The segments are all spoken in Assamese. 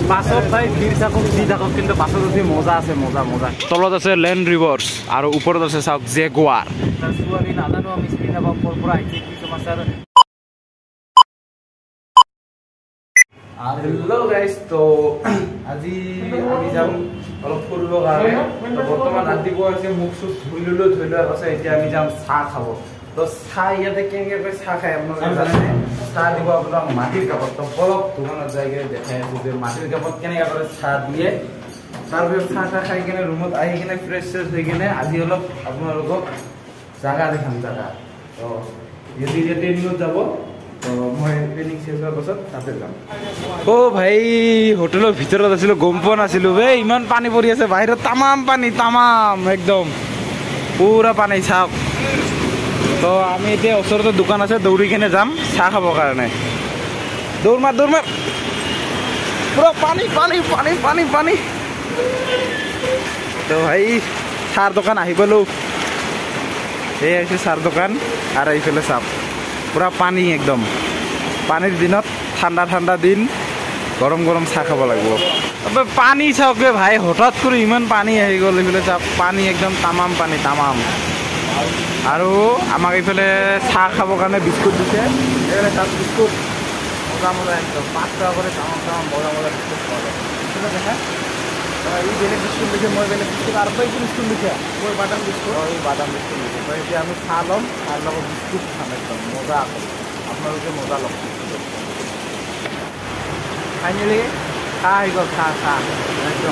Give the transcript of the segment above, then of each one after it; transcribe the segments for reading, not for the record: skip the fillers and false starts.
বাছত ভাই ভিৰ থাকক যি থাকক কিন্তু বাছত উঠি মজা আছে মজা মজা তলত আছে লেণ্ড ৰিভাৰ্ছ আৰু ওপৰত আছে চাওক জেগুৱাৰ ছোৱালী নাজানো আমি চিনি নাপাওঁ ক'ৰ পৰা আহিছে কি সমাচাৰ হেল্ল' গাইজ তো আজি আমি যাম অলপ ফুৰিবৰ কাৰণে বৰ্তমান ৰাতিপুৱা হৈছে মুখ চুখ ধুই ল'লোঁ ধুই লোৱাৰ পাছত এতিয়া আমি যাম চাহ খাব তো চাহ ইয়াতে কেনেকৈ চাহ খায় আপোনালোকে জানেনে চাহ দিব আপোনাক মাটিৰ কাপত তো বলক দোকানত যাই কিনে দেখাই আছোঁ যে মাটিৰ কাপত কেনেকৈ কৰে চাহ দিয়ে তাৰপিছত চাহ খাই কিনে ৰুমত আহি কিনে ফ্ৰেছ চেছ হৈ কিনে আজি অলপ আপোনালোকক জাগা দেখাম জাগা তো এতিয়া ট্ৰেইনিঙত যাব তো মই ট্ৰেইনিং শেষ হোৱাৰ পাছত তাতে যাম অ' ভাই হোটেলৰ ভিতৰত আছিলোঁ গম পোৱা নাছিলোঁ বে ইমান পানী পৰি আছে বাহিৰত তামাম পানী তামাম একদম পুৰা পানী চাওক তো আমি এতিয়া ওচৰতে দোকান আছে দৌৰি কিনে যাম চাহ খাবৰ কাৰণে দৌৰ মাৰ পুৰা পানী পানী পানী পানী পানী তো ভাই চাহৰ দোকান আহি পালোঁ এই আহিছে চাহৰ দোকান আৰু এইফালে চাওক পুৰা পানী একদম পানীৰ দিনত ঠাণ্ডা ঠাণ্ডা দিন গৰম গৰম চাহ খাব লাগিব পানী চাওক ভাই হঠাৎ কৰি ইমান পানী আহি গ'ল এইফালে চাওক পানী একদম তামাম পানী তামাম আৰু আমাক এইফালে চাহ খাবৰ কাৰণে বিস্কুট দিছে এইফালে তাত বিস্কুট মজা মজা একদম 5 টকা কৰি তামাম তামাম মজা মজা বিস্কুট পোৱা যায় দেখা এই বেলেগ বিস্কুট দিছে মই বেলেগ বিস্কুট আৰু কি বিস্কুট দিছে মই বাদাম বিস্কুট এই বাদাম বিস্কুট দিছে তো এতিয়া আমি চাহ ল'ম চাহৰ লগত বিস্কুট খাম একদম মজা আছে আপোনালোকে মজা ল'ব ফাইনেলি চাহ আহি গ'ল চাহ চাহ একদম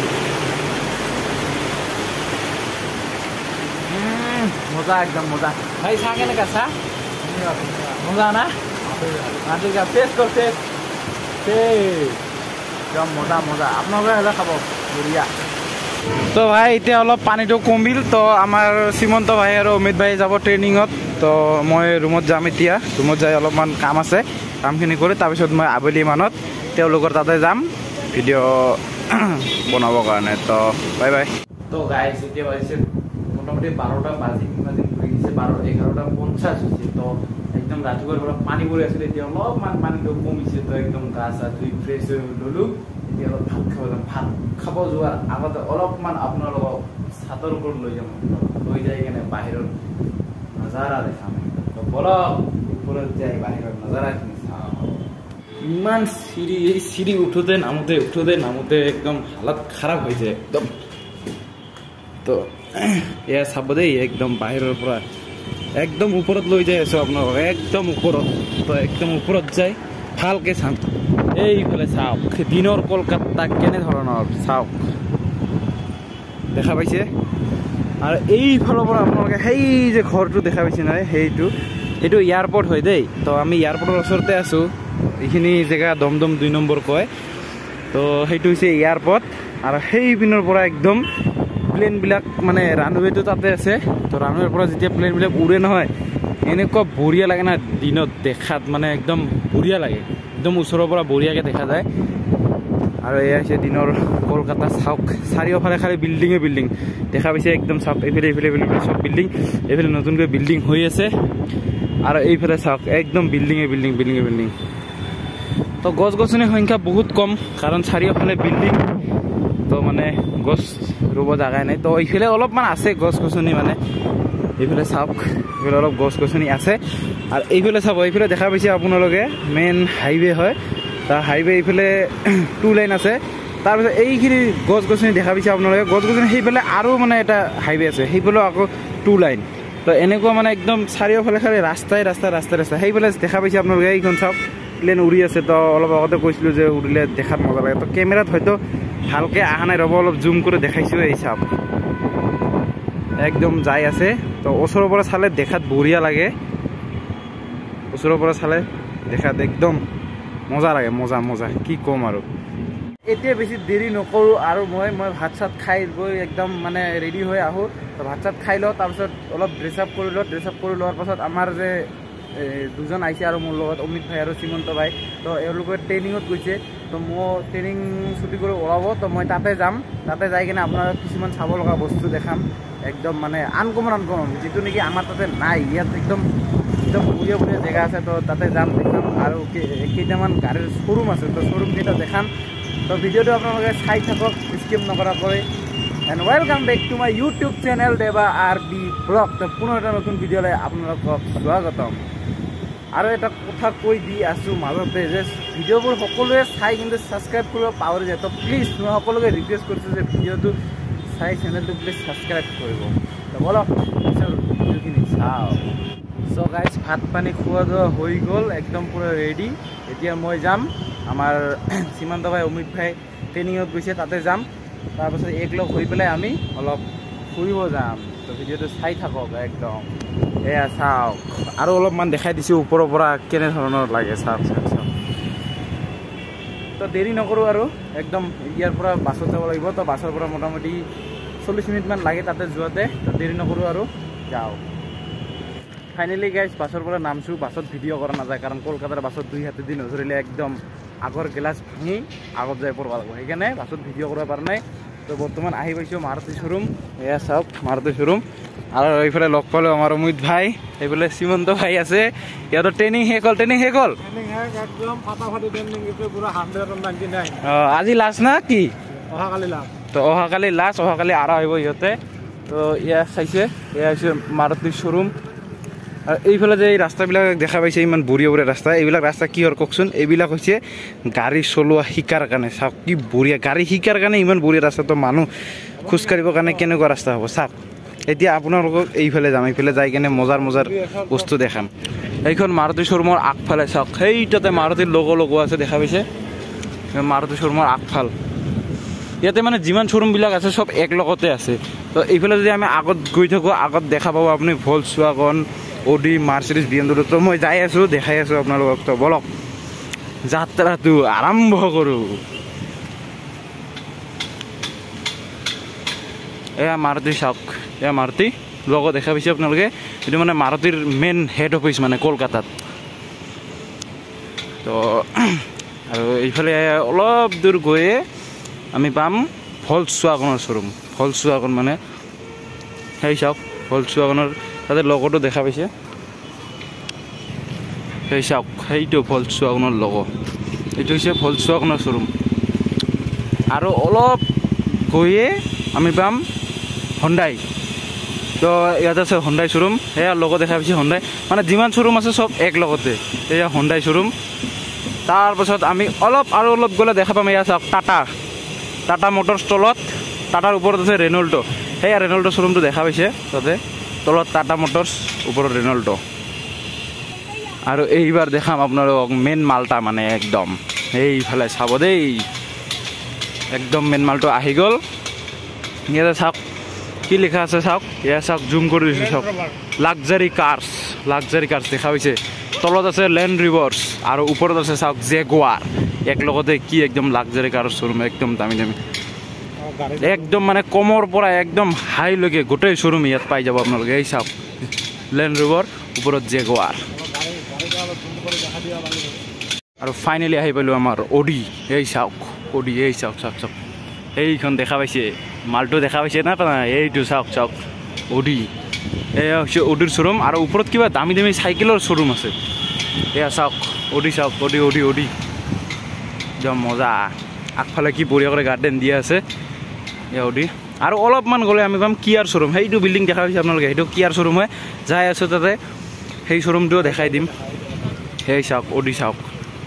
মজা একদম মজা ভাই চাহ কেনেকুৱা চাহ মজা না মাটিকা টেষ্ট কৰ টেষ্ট একদম মজা মজা আপোনালোকে হ'লে খাব বঢ়িয়া তো ভাই এতিয়া অলপ পানীটো কমিল তো আমাৰ শ্ৰীমন্ত ভাই আৰু অমিত ভাই যাব ট্ৰেইনিঙত তো মই ৰুমত যাম এতিয়া ৰুমত যাই অলপমান কাম আছে কামখিনি কৰি তাৰপিছত মই আবেলি মানত তেওঁলোকৰ তাতে যাম ভিডিঅ' বনাবৰ কাৰণে তো বাই বাই তো গাইজ এতিয়া বাজিছে মোটামুটি 12টা বাজি হৈ গৈছে 11:50 হৈছে তো একদম ৰাতিপুৱাৰ পৰা পানী পৰি আছিলে এতিয়া অলপমান পানীটো কমিছে তো একদম গা চা ধুই ফ্ৰেছ হৈ ল'লোঁ এতিয়া অলপ ভাত খাব যাম ভাত খাব যোৱাৰ আগতে অলপমান আপোনালোকক ছাতৰ ওপৰত লৈ যাম লৈ যাই কিনে বাহিৰত নজাৰা দেখাম তো বলক ওপৰত যাই বাহিৰত নজাৰাখিনি চাওঁ ইমান চিৰি এই চিৰি উঠোতে নামোতে একদম হালত খাৰাপ হৈছে একদম তো এয়া চাব দেই একদম বাহিৰৰ পৰা একদম ওপৰত লৈ যাই আছোঁ আপোনালোকক একদম ওপৰত তো একদম ওপৰত যাই ভালকে চাম এইফালে চাওক দিনৰ কলকাতা কেনেধৰণৰ চাওক দেখা পাইছে আৰু এইফালৰ পৰা আপোনালোকে সেই যে ঘৰটো দেখা পাইছে নহয় সেইটো এয়াৰপৰ্ট হয় দেই তো আমি এয়াৰপৰ্টৰ ওচৰতে আছোঁ এইখিনি জেগা দমদম 2 নম্বৰ কয় তো সেইটো হৈছে এয়াৰপৰ্ট আৰু সেই পিনৰ পৰা একদম প্লেনবিলাক মানে ৰানৱেটো তাতে আছে তো ৰানৱেৰ পৰা যেতিয়া প্লেনবিলাক উৰে নহয় এনেকুৱা বঢ়িয়া লাগে না দিনত দেখাত মানে একদম বঢ়িয়া লাগে একদম ওচৰৰ পৰা বঢ়িয়াকৈ দেখা যায় আৰু এয়া হৈছে দিনৰ কলকাতা চাওক চাৰিওফালে খালি বিল্ডিঙে বিল্ডিং দেখা পাইছে একদম চাওক এইফালে চব বিল্ডিং এইফালে নতুনকৈ বিল্ডিং হৈ আছে আৰু এইফালে চাওক একদম বিল্ডিঙে বিল্ডিং তো গছ গছনিৰ সংখ্যা বহুত কম কাৰণ চাৰিওফালে বিল্ডিং তো মানে গছ ৰুব জাগাই নাই তো এইফালে অলপমান আছে গছ গছনি মানে এইফালে চাওক এইফালে অলপ গছ গছনি আছে আৰু এইফালে চাব এইফালে দেখা পাইছে আপোনালোকে মেইন হাইৱে হয় তাৰ হাইৱে এইফালে 2 লাইন আছে তাৰপিছত এইখিনি গছ গছনি দেখা পাইছে আপোনালোকে গছ গছনি সেইফালে আৰু মানে এটা হাইৱে আছে সেইফালেও আকৌ 2 লাইন তো এনেকুৱা মানে একদম চাৰিওফালে খালি ৰাস্তাই সেইফালে দেখা পাইছে আপোনালোকে এইখন চাওক প্লেন উৰি আছে তো অলপ আগতে কৈছিলোঁ যে উৰিলে দেখাত মজা লাগে তো কেমেৰাত হয়তো ভালকৈ অহা নাই ৰ'ব অলপ জুম কৰি দেখাইছোঁ এই চাওক একদম যাই আছে তো ওচৰৰ পৰা চালে দেখাত বঢ়িয়া লাগে ওচৰৰ পৰা চালে দেখাত একদম মজা লাগে মজা কি ক'ম আৰু এতিয়া বেছি দেৰি নকৰোঁ আৰু মই ভাত চাত খাই গৈ একদম মানে ৰেডি হৈ আহোঁ তো ভাত চাত খাই লওঁ তাৰপিছত অলপ ড্ৰেছ আপ কৰি লোৱাৰ পাছত আমাৰ যে দুজন আহিছে আৰু মোৰ লগত অমিত ভাই আৰু শ্ৰীমন্ত ভাই তো এওঁলোকে ট্ৰেইনিঙত গৈছে তো মই ট্ৰেইনিং ছুটি কৰি ওলাব তো মই তাতে যাম তাতে যাই কিনে আপোনালোকক কিছুমান চাব লগা বস্তু দেখাম একদম মানে আনকমন যিটো নেকি আমাৰ তাতে নাই ইয়াত একদম বঢ়িয়া জেগা আছে তো তাতে যাম দেখাম আৰু কেইটামান গাড়ীৰ শ্ব'ৰুম আছে তো শ্ব'ৰুম কেইটা দেখাম তো ভিডিঅ'টো আপোনালোকে চাই থাকক স্কিপ নকৰাকৈ and welcome back to my YouTube channel Deva RB vlog. তো পুনৰ এটা নতুন ভিডিঅ'লৈ আপোনালোকক স্বাগতম। আৰু এটা কথা কৈ দি আছোঁ মাজতে যে ভিডিঅ'বোৰ সকলোৱে চাই কিন্তু ছাবস্ক্ৰাইব কৰিব পাহৰি যায়। তো প্লিজ মই সকলোকে ৰিকুৱেষ্ট কৰিছোঁ যে ভিডিঅ'টো চাই চেনেলটো প্লিজ ছাবস্ক্ৰাইব কৰিব। তো বলক ভিডিঅ'খিনি চাওঁ। চ' গাইজ ভাত পানী খোৱা দোৱা হৈ গ'ল, একদম পূৰা ৰেডি। এতিয়া মই যাম আমাৰ সীমান্ত ভাই অমিত ভাই ট্ৰেইনিঙত গৈছে, তাতে যাম। তাৰপাছত একলগ হৈ পেলাই আমি অলপ ফুৰিব যাম। তো ভিডিঅ'টো চাই থাকক একদম। এয়া চাওক, আৰু অলপমান দেখাই দিছোঁ ওপৰৰ পৰা কেনেধৰণৰ লাগে চাওক চাওক চাওক। তো দেৰি নকৰোঁ আৰু একদম ইয়াৰ পৰা বাছত যাব লাগিব। তো বাছৰ পৰা মোটামুটি 40 মিনিটমান লাগে তাতে যোৱাতে। তো দেৰি নকৰোঁ আৰু যাওঁ। ফাইনেলি গাইজ বাছৰ পৰা নামছোঁ। বাছত ভিডিঅ' কৰা নাযায় কাৰণ কলকাতাৰ বাছত 2 হাতে দি নধৰিলে একদম আগৰ গিলাচ ভাঙি আগত যাই পৰব লাগিব, সেইকাৰণে বাছত ভিডিঅ' কৰিব পৰা নাই। তো বৰ্তমান আহি পাইছোঁ মাৰুতি শ্ব'ৰুম। এয়া চাওক মাৰুতি শ্ব'ৰুম। আৰু এইফালে লগ পালোঁ আমাৰ অমিত ভাই, এইফালে সীমন্ত ভাই আছে। সিহঁতৰ ট্ৰেইনিং শেষ হ'ল। আজি লাষ্ট না কি? তো অহাকালি লাষ্ট, অহাকালি আৰু আহিব সিহঁতে। তো এয়া চাইছে, এয়া হৈছে মাৰুতি শ্ব'ৰুম। আৰু এইফালে যে এই ৰাস্তাবিলাক দেখা পাইছে ইমান বঢ়িয়া বঢ়িয়া ৰাস্তা, এইবিলাক ৰাস্তা কি হ'ল কওকচোন? এইবিলাক হৈছে গাড়ী চলোৱা শিকাৰ কাৰণে। চাওক কি বঢ়িয়া, গাড়ী শিকাৰ কাৰণে ইমান বঢ়িয়া ৰাস্তাটো, মানুহ খোজকাঢ়িবৰ কাৰণে কেনেকুৱা ৰাস্তা হ'ব চাওক। এতিয়া আপোনালোকক এইফালে যাম, এইফালে যাই কিনে মজাৰ মজাৰ বস্তু দেখাম। এইখন মাৰুতি শ্ব'ৰুমৰ আগফালে চাওক, সেইটাতে মাৰুতিৰ লগোৱা আছে দেখা পাইছে, মাৰুতি শ্ব'ৰুমৰ আগফাল। ইয়াতে মানে যিমান শ্ব'ৰুমবিলাক আছে চব একলগতে আছে। তো এইফালে যদি আমি আগত গৈ থাকোঁ, আগত দেখা পাব আপুনি ভলছৱাগন, অডি, মাৰ্চিডিজ, BMW। তো মই যাই আছোঁ, দেখাই আছোঁ আপোনালোকক। তো বলক যাত্ৰাটো আৰম্ভ কৰোঁ। এয়া মাৰুতি চাওক, এয়া মাৰুতি লগত দেখা পাইছে আপোনালোকে। এইটো মানে মাৰুতিৰ মেইন হেড অফিচ মানে কলকাতাত। তো আৰু এইফালে অলপ দূৰ গৈয়ে আমি পাম ভলছৱাগনৰ শ্ব'ৰুম। ভলছৱাগন মানে সেই চাওক, ভলছৱাগনৰ তাতে লগতো দেখা পাইছে, সেই চাওক, সেইটো ভলছৱাগনৰ লগ। এইটো হৈছে ভলছৱাগনৰ শ্ব'ৰুম। আৰু অলপ গৈয়ে আমি পাম হণ্ডাই। তো ইয়াত আছে হণ্ডাই শ্ব'ৰুম, সেয়া লগত দেখা পাইছে হণ্ডাই। মানে যিমান শ্ব'ৰুম আছে চব এক লগতে, এয়া হণ্ডাই শ্ব'ৰুম। তাৰপাছত আমি আৰু অলপ গ'লে দেখা পাম এয়া চাওক টাটা মটৰ্ছ তলত, টাটাৰ ওপৰত আছে ৰেনল্ট'। সেয়া ৰেনল্ট' শ্ব'ৰুমটো দেখা পাইছে তাতে তলত, টাটা মটৰ্ছ ওপৰত ৰেনল্ট'। আৰু এইবাৰ দেখাম আপোনালোকক মেইন মালটা, মানে একদম এইফালে চাব দেই, একদম মেইন মালটো আহি গ'ল। ইয়াতে চাওক কি লিখা আছে চাওক, এয়া চাওক জুম কৰি দিছোঁ চাওক, লাক্সাৰী কাৰ্ছ দেখা পাইছে। তলত আছে লেণ্ড ৰিভাৰ্ছ আৰু ওপৰত আছে চাওক জেগুৱাৰ। একলগতে কি একদম লাক্সাৰী কাৰৰ শ্ব'ৰুম, একদম দামী দামী, একদম মানে কমৰ পৰা একদম হাইলৈকে গোটেই শ্ব'ৰুম ইয়াত পাই যাব আপোনালোকে। এই চাওক লেণ্ড ৰিভাৰ, ওপৰত জেগুৱাৰ। আৰু ফাইনেলি আহি পালোঁ আমাৰ অডি। এই চাওক অডি, এই চাওক চাওক চাওক, এইখন দেখা পাইছে মালটো দেখা পাইছে না, এইটো চাওক চাওক অডি। এয়া হৈছে অডিৰ শ্ব'ৰুম। আৰু ওপৰত কিবা দামী দামী চাইকেলৰ শ্ব'ৰুম আছে। এয়া চাওক অডি, চাওক অডি অডি অডি, একদম মজা। আগফালে কি বঢ়িয়া কৰি গাৰ্ডেন দিয়া আছে, এয়া অডি। আৰু অলপমান গ'লে আমি পাম কিয়াৰ শ্ব'ৰুম। সেইটো বিল্ডিং দেখা পাইছে আপোনালোকে, সেইটো কিয়াৰ শ্ব'ৰুম হয়। যাই আছোঁ তাতে, সেই শ্ব'ৰুমটোও দেখাই দিম। সেই চাওক অডি চাওক,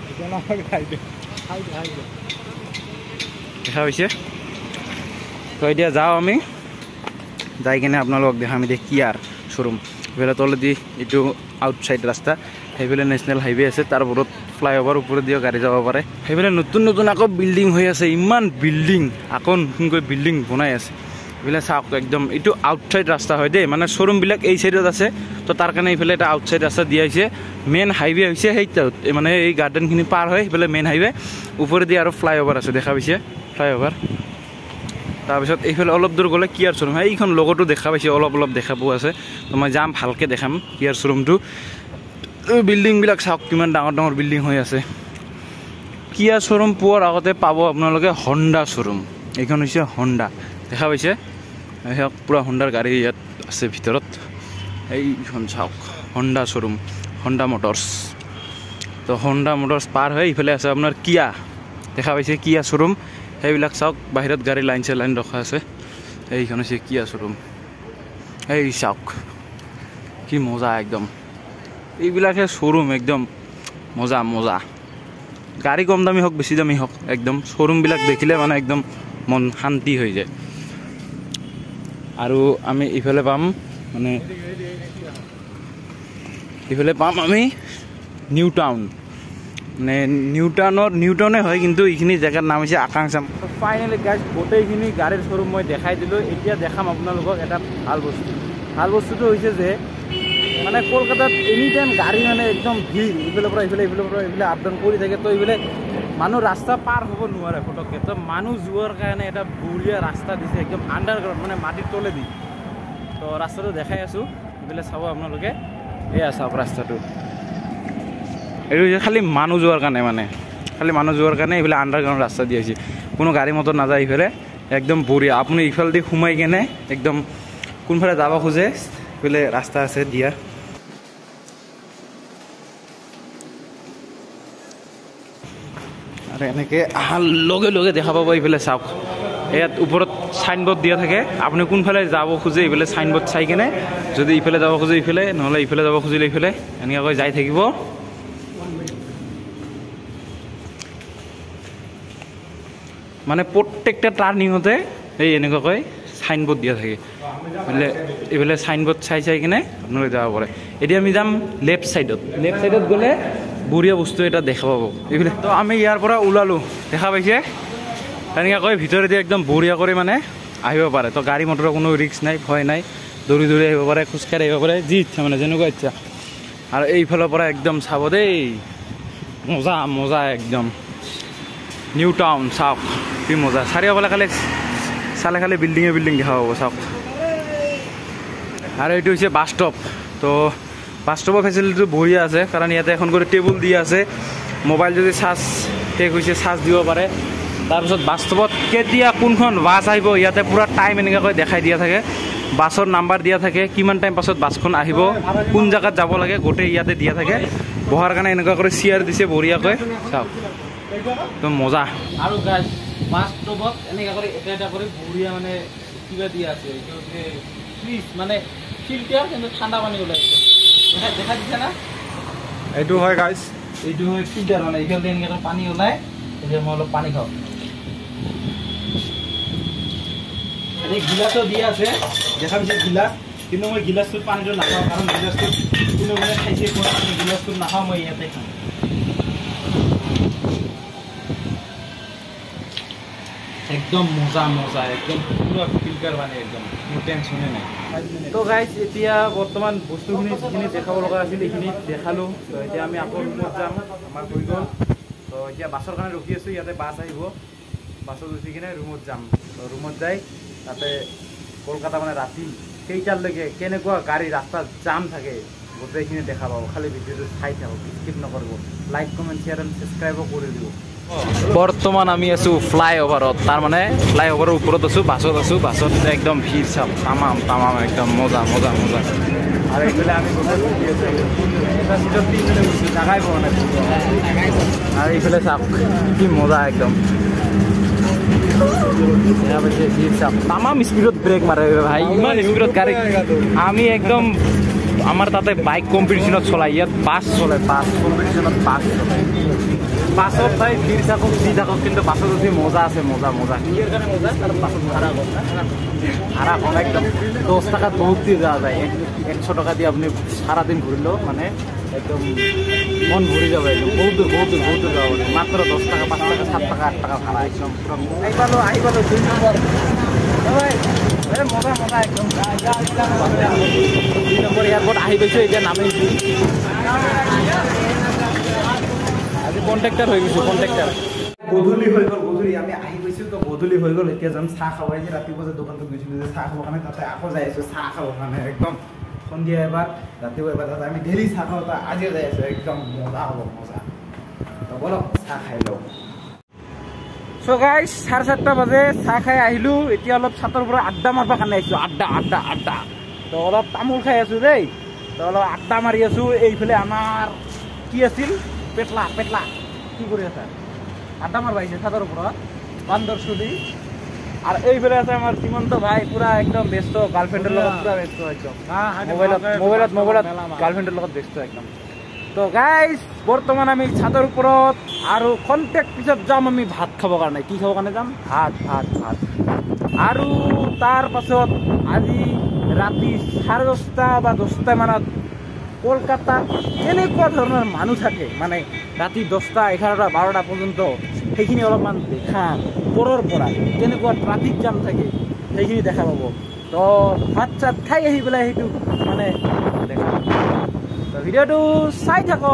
দেখা পাইছে। তো এতিয়া যাওঁ আমি, যাই কিনে আপোনালোকক দেখাম এতিয়া কিয়াৰ শ্ব'ৰুম। সেইফালে তলেদি এইটো আউটছাইড ৰাস্তা, সেইফালে নেশ্যনেল হাইৱে আছে, তাৰ ওপৰত ফ্লাইঅভাৰ ওপৰত দিও গাড়ী যাব পাৰে। সেইফালে নতুন নতুন আকৌ বিল্ডিং হৈ আছে, ইমান বিল্ডিং, আকৌ নতুনকৈ বিল্ডিং বনাই আছে। এইফালে চাওক একদম এইটো আউটছাইড ৰাস্তা হয় দেই, মানে শ্ব'ৰুমবিলাক এই চাইডত আছে। তো তাৰ কাৰণে এইফালে এটা আউটছাইড ৰাস্তা দিয়া হৈছে। মেইন হাইৱে হৈছে সেইটো, মানে এই গাৰ্ডেনখিনি পাৰ হয় সেইফালে মেইন হাইৱে, ওপৰেদি আৰু ফ্লাইঅভাৰ আছে দেখা পাইছে, ফ্লাইঅভাৰ। তাৰপিছত এইফালে অলপ দূৰ গ'লে কিয়াৰ শ্ব'ৰুম, এইখন লগতো দেখা পাইছে, অলপ দেখা পোৱা আছে। তো মই যাম ভালকৈ দেখাম কিয়াৰ শ্ব'ৰুমটো। বিল্ডিংবিলাক চাওক কিমান ডাঙৰ ডাঙৰ বিল্ডিং হৈ আছে। কিয়াৰ শ্ব'ৰুম পোৱাৰ আগতে পাব আপোনালোকে হণ্ডা শ্ব'ৰুম। এইখন হৈছে হণ্ডা, দেখা পাইছে পূৰা হণ্ডাৰ গাড়ী ইয়াত আছে ভিতৰত। এইখন চাওক হণ্ডা শ্ব'ৰুম, হণ্ডা মটৰ্ছ। তো হণ্ডা মটৰ্ছ পাৰ হৈ ইফালে আছে আপোনাৰ কিয়া, দেখা পাইছে কিয়া শ্বৰুম সেইবিলাক চাওক বাহিৰত গাড়ী লাইন ৰখা আছে এইখন হৈছে কিয়া শ্বৰুম এই চাওক কি মজা একদম এইবিলাকে শ্বৰুম একদম মজা মজা গাড়ী কম দামী হওক বেছি দামী হওক একদম শ্বৰুমবিলাক দেখিলে মানে একদম মন শান্তি হৈ যায় আৰু আমি ইফালে পাম মানে ইফালে পাম আমি নিউ টাউন মানে নিউটাউনে হয় কিন্তু এইখিনি জেগাৰ নাম হৈছে আকাংক্ষা ফাইনেলি গাইজ গোটেইখিনি গাড়ীৰ শ্বৰুম মই দেখাই দিলোঁ এতিয়া দেখাম আপোনালোকক এটা ভাল বস্তুটো হৈছে যে মানে কলকাতাত এনি টাইম গাড়ী মানে একদম ভিৰ ইফালৰ পৰা ইফালে আপ ডাউন কৰি থাকে তো এইফালে মানুহ ৰাস্তা পাৰ হ'ব নোৱাৰে ফটককৈ তো মানুহ যোৱাৰ কাৰণে এটা বঢ়িয়া ৰাস্তা দিছে একদম আণ্ডাৰগ্ৰাউণ্ড মানে মাটিৰ তলেদি তো ৰাস্তাটো দেখাই আছোঁ এইফালে চাব আপোনালোকে এয়া চাওক ৰাস্তাটো এইটো খালি মানুহ যোৱাৰ কাৰণে এইফালে আণ্ডাৰগ্ৰাউণ্ড ৰাস্তা দি আছে কোনো গাড়ী মটৰ নাযায় ইফালে একদম বঢ়িয়া আপুনি ইফালেদি সোমাই কেনে একদম কোনফালে যাব খোজে এইফালে ৰাস্তা আছে দিয়া আৰু এনেকৈ অহাৰ লগে লগে দেখা পাব এইফালে চাওক ইয়াত ওপৰত চাইনবোৰ্ড দিয়া থাকে আপুনি কোনফালে যাব খোজে এইফালে চাইনবোৰ্ড চাই কেনে যদি ইফালে যাব খোজে ইফালে নহ'লে ইফালে যাব খুজিলে ইফালে এনেকুৱাকৈ যাই থাকিব মানে প্ৰত্যেকটা টাৰ্ণিঙতে এই এনেকুৱাকৈ চাইনবোৰ্ড দিয়া থাকে এইফালে চাইনবোৰ্ড চাই কিনে আপোনালোকে যাব পাৰে এতিয়া আমি যাম লেফ্ট ছাইডত গ'লে বঢ়িয়া বস্তু এটা দেখা পাব এইফালে তো আমি ইয়াৰ পৰা ওলালোঁ দেখা পাইছে তেনেকুৱাকৈ ভিতৰেদি একদম বঢ়িয়া কৰি মানে আহিব পাৰে তো গাড়ী মটৰৰ কোনো ৰিস্ক নাই ভয় নাই দৌৰি আহিব পাৰে খোজকাঢ়ি আহিব পাৰে যি ইচ্ছা মানে যেনেকুৱা ইচ্ছা আৰু এইফালৰ পৰা একদম চাব দেই মজা একদম নিউ টাউন চাওক কি মজা চাৰিওফালে চালে খালি বিল্ডিং দেখা পাব চাওক আৰু এইটো হৈছে বাছ ষ্টপ তো বাছ ষ্টপৰ ফেচিলিটিটো বঢ়িয়া আছে কাৰণ ইয়াতে এখন কৰি টেবুল দিয়া আছে মোবাইল যদি চাৰ্জ শেষ হৈছে চাৰ্জ দিব পাৰে তাৰপিছত বাছ ষ্টপত কেতিয়া কোনখন বাছ আহিব ইয়াতে পূৰা টাইম এনেকুৱাকৈ দেখাই দিয়া থাকে বাছৰ নাম্বাৰ দিয়া থাকে কিমান টাইম পাছত বাছখন আহিব কোন জেগাত যাব লাগে গোটেই ইয়াতে দিয়া থাকে বহাৰ কাৰণে এনেকুৱা কৰি চেয়াৰ দিছে বঢ়িয়াকৈ চাওক একদম মজা আৰু বাছ ষ্টপত এনেকুৱা কৰি এটা কৰি বঢ়িয়া মানে কিবা দিয়া আছে ফ্ৰিজ মানে ফিল্টাৰ কিন্তু ঠাণ্ডা পানী ওলাই দেখা দিছে না এইটো হয় গাইজ এইটো হয় ফিল্টাৰ মানে এইফালে এনেকৈ পানী ওলাই এতিয়া মই অলপ পানী খাওঁ এনে গিলাচো দিয়া আছে দেখা পাইছে গিলাচ কিন্তু মই গিলাচটোত পানীটো নাখাওঁ কাৰণ গিলাচটোত কোনো মানে খাইছে গিলাচটোত নাখাওঁ মই ইয়াতে খাওঁ একদম মজা একদম পুরো ফিল্টার মানে একদম কোনো টেনশনে নাই তো গাইজ এতিয়া বর্তমান বস্তুখিনি যিখিনি দেখাব লগা আছিল এইখিনি দেখালোঁ তো এতিয়া আমি আকৌ ৰুমত যাম আমাৰ হৈ গ'ল তো এতিয়া বাছৰ কাৰণে ৰখি আছোঁ ইয়াতে বাছ আহিব বাছত উঠি কিনে ৰুমত যাম তো ৰুমত যাই তাতে কলকাতা মানে ৰাতি কেইটালৈকে কেনেকুৱা গাড়ী ৰাস্তাত জাম থাকে গোটেইখিনি দেখা পাব খালি ভিডিঅ'টো চাই থাকক স্কিপ নকৰিব লাইক কমেণ্ট শ্বেয়াৰ এণ্ড ছাবস্ক্ৰাইবো কৰি দিব বৰ্তমান আমি আছোঁ ফ্লাইঅভাৰত তাৰমানে ফ্লাইঅভাৰৰ ওপৰত আছোঁ বাছত একদম ভিৰ চাপ তামাম একদম মজা আৰু এইফালে আমি এটা চিটত তিনিজনে গৈছোঁ জাগাই পোৱা নাই আৰু এইফালে চাপ কি মজা একদম ভিৰ চাপ তামাম স্পীডত ব্ৰেক মাৰে ভাই ইমান স্পীডত গাড়ী আমি একদম আমাৰ তাতে বাইক কম্পিটিশ্যনত চলাই ইয়াত বাছ চলে বাছ কম্পিটিশ্যনত বাছ চলে বাছত ভাই ভিৰ থাকক যি থাকক কিন্তু বাছত উঠি মজা আছে মজা কিহৰ কাৰণে মজা তাৰ বাছত ভাড়া কম একদম 10 টাকাত বহুত দি যোৱা যায় 100 টাকা দি আপুনি সাৰাদিন ঘূৰিলেও মানে একদম মন ভৰি যাব একদম বহুত দূৰ যাব মাত্ৰ 10 টাকা 5 টাকা 7 টাকা 8 টাকা ভাড়া একদম পুৰা আহি পালোঁ 2 নম্বৰ মজা একদম 2 নম্বৰ এয়াৰপৰ্ট আহি পাইছোঁ এতিয়া নামিছোঁ আজি কণ্ট্ৰেক্টাৰ হৈ গৈছোঁ গধূলি হৈ গ'ল আমি আহি গৈছোঁ তো গধূলি হৈ গ'ল এতিয়া যাম চাহ খাব যে ৰাতিপুৱা যে দোকানটোত গৈছিলোঁ যে চাহ খাবৰ কাৰণে তাতে আকৌ যাই আছোঁ চাহ খাবৰ কাৰণে একদম সন্ধিয়া এবাৰ ৰাতিপুৱা এবাৰ তাতে আমি ডেইলি চাহ খাওঁ আজিও যাই আছোঁ একদম মজা হ'ব মজা তো বলক চাহ খাই লওঁ চ' গাইজ 7:30 বাজে চাহ খাই আহিলোঁ এতিয়া অলপ ছাতৰ পৰা আড্ডা মাৰিবৰ কাৰণে আহিছোঁ আড্ডা তো অলপ তামোল খাই আছোঁ দেই তো অলপ আড্ডা মাৰি আছোঁ এইফালে আমাৰ কি আছিল পেটলা কি কৰি আছা আড্ডা মারবা আইছে ছাদের উপর বান্দর চলি আর এইফালে আছে আমার সীমন্ত ভাই পুরা একদম ব্যস্ত গার্লফ্রেন্ডের লগত পুরা ব্যস্ত একদম মোবাইলত গার্লফ্রেন্ডের লগত ব্যস্ত একদম তো গাইস বর্তমান আমি ছাদের উপৰত আৰু কন্টেক্ট পিছত যাম আমি ভাত খাব কাৰণে কি খাব কাৰণে যাম ভাত আৰু তাৰ পাছত আজি ৰাতি 10:30 বা 10টা মানত কলকাতাত কেনেকুৱা ধৰণৰ মানুহ থাকে মানে ৰাতি 10টা 11টা 12টা পৰ্যন্ত সেইখিনি অলপমান দেখা পৰৰ পৰা কেনেকুৱা ট্ৰাফিক জাম থাকে সেইখিনি দেখা পাব তো ভাত চাত খাই আহি পেলাই সেইটো মানে দেখা তো ভিডিঅ'টো চাই থাকো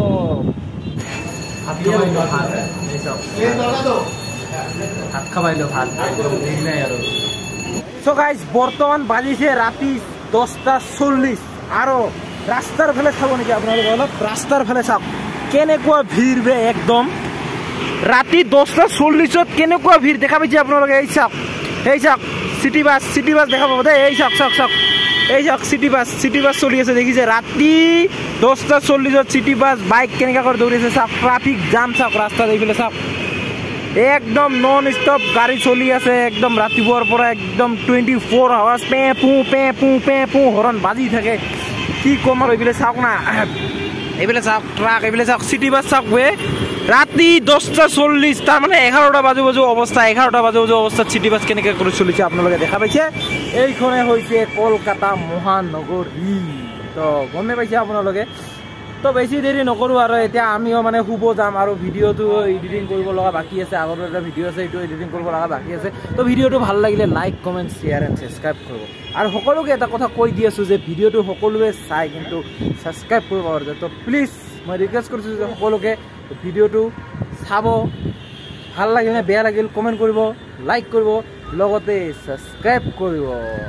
ভাত খাবাইলো ভাত নাই আৰু সো গাইজ বৰ্তমান বাজিছে ৰাতি 10:40 আৰু ৰাস্তাৰ ফালে চাব নেকি আপোনালোকে অলপ ৰাস্তাৰ ফালে চাওক কেনেকুৱা ভিৰ বে একদম ৰাতি 10:40 কেনেকুৱা ভিৰ দেখা পাইছে আপোনালোকে এই চাওক চিটি বাছ দেখা পাব দেই এই চাওক এই চাওক চিটি বাছ চলি আছে দেখিছে ৰাতি 10:40 চিটি বাছ বাইক কেনেকুৱা কৰি দৌৰিছে চাওক ট্ৰাফিক জাম চাওক ৰাস্তাত এইফালে চাওক একদম নন ষ্টপ গাড়ী চলি আছে একদম ৰাতিপুৱাৰ পৰা একদম 24 আৱাজ পে পু হৰণ বাজি থাকে কি কম আৰু এইফালে চাওক না এইফালে চাওক ট্ৰাক এইফালে চাওক চিটি বাছ চাওক বে ৰাতি 10:40 তাৰ মানে 11টা বাজু অৱস্থাত চিটি বাছ কেনেকৈ কৰি চলিছে আপোনালোকে দেখা পাইছে এইখনে হৈছে কলকাতা মহানগৰী তো গমে পাইছে আপোনালোকে তো বেছি দেৰি নকৰোঁ আৰু এতিয়া আমিও মানে শুব যাম আৰু ভিডিঅ'টো এডিটিং কৰিব লগা বাকী আছে আগৰ এটা ভিডিঅ' আছে এইটো এডিটিং কৰিব লগা বাকী আছে তো ভিডিঅ'টো ভাল লাগিলে like comment share and subscribe কৰিব আৰু সকলোকে এটা কথা কৈ দি আছোঁ যে ভিডিঅ'টো সকলোৱে চাই কিন্তু ছাবস্ক্ৰাইব কৰিব পাৰে তো প্লিজ মই ৰিকুৱেষ্ট কৰিছোঁ যে সকলোকে ভিডিঅ'টো চাব ভাল লাগিল নে বেয়া লাগিল কমেণ্ট কৰিব লাইক কৰিব লগতে ছাবস্ক্ৰাইব কৰিব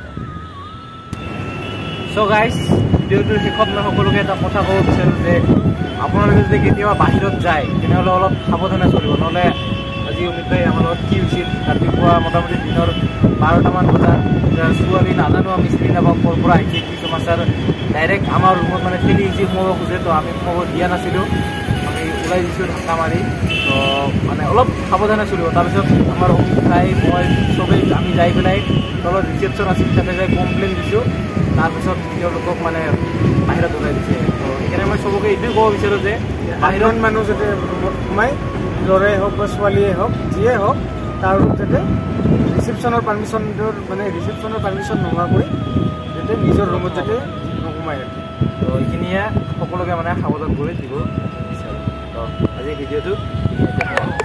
সো গাইজ ভিডিঅ'টোৰ শেষত মই সকলোকে এটা কথা ক'ব বিচাৰোঁ যে আপোনালোকে যদি কেতিয়াবা বাহিৰত যায় তেনেহ'লে অলপ সাৱধানে চলিব নহ'লে আজি অমিত ভাই আমাৰ লগত কি হৈছিল ৰাতিপুৱা মোটামুটি দিনৰ 12টামান বজাত ছোৱালী নাজানো আমি চিনি নাপাওঁ ক'ৰ পৰা আহিছে কি সমাচাৰ ডাইৰেক্ট আমাৰ ৰুমত মানে ঠেলি আহিছে সোমাব খোজে তো আমি সোমাব দিয়া নাছিলোঁ আমি ওলাই দিছোঁ ঢাকা মাৰি তো মানে অলপ সাৱধানে চলিব তাৰপিছত আমাৰ অমিত ভাই মই চবেই আমি যাই পেলাই তলত ৰিচেপশ্যন আছিল তাতে যাই কমপ্লেইন দিছোঁ তাৰপিছত তেওঁলোকক মানে বাহিৰত ওলাই দিছে তো সেইকাৰণে মই চবকে এইটোৱে ক'ব বিচাৰোঁ যে বাহিৰত মানুহ যাতে ৰুমত সোমাই ল'ৰাই হওক বা ছোৱালীয়ে হওক যিয়ে হওক তাৰ যাতে ৰিচেপশ্যনৰ পাৰ্মিশ্যন নোহোৱা কৰি যাতে নিজৰ ৰুমত যাতে নোসোমাই ৰাখে তো এইখিনিয়ে সকলোকে মানে সাৱধান কৰি দিব বিচাৰোঁ তো আজি ভিডিঅ'টো